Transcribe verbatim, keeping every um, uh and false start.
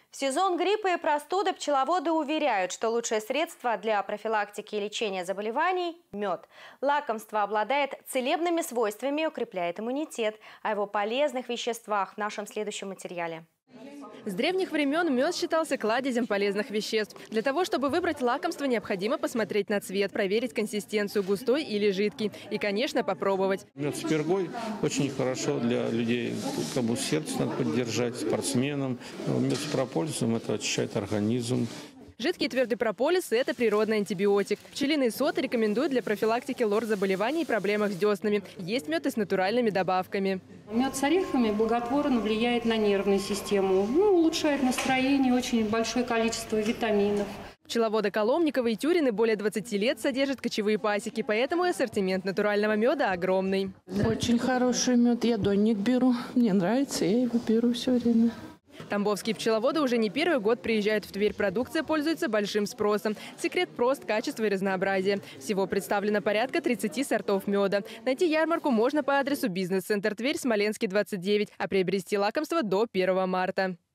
В сезон гриппа и простуды пчеловоды уверяют, что лучшее средство для профилактики и лечения заболеваний – мед. Лакомство обладает целебными свойствами и укрепляет иммунитет. О его полезных веществах в нашем следующем материале. С древних времен мед считался кладезем полезных веществ. Для того, чтобы выбрать лакомство, необходимо посмотреть на цвет, проверить консистенцию, густой или жидкий. И, конечно, попробовать. Мед с пергой очень хорошо для людей, кому сердце надо поддержать, спортсменам. Мед с прополисом – это очищает организм. Жидкий и твердый прополис – это природный антибиотик. Пчелиный сот рекомендуют для профилактики лор-заболеваний и проблемах с деснами. Есть мед и с натуральными добавками. Мед с орехами благотворно влияет на нервную систему, ну, улучшает настроение, очень большое количество витаминов. Пчеловоды Коломниковы и Тюрины более двадцати лет содержат кочевые пасеки, поэтому ассортимент натурального меда огромный. Очень хороший мед. Я донник беру. Мне нравится, я его беру все время. Тамбовские пчеловоды уже не первый год приезжают в Тверь. Продукция пользуется большим спросом. Секрет прост, качество и разнообразие. Всего представлено порядка тридцати сортов меда. Найти ярмарку можно по адресу бизнес-центр Тверь, Смоленский, двадцать девять, а приобрести лакомство до первого марта.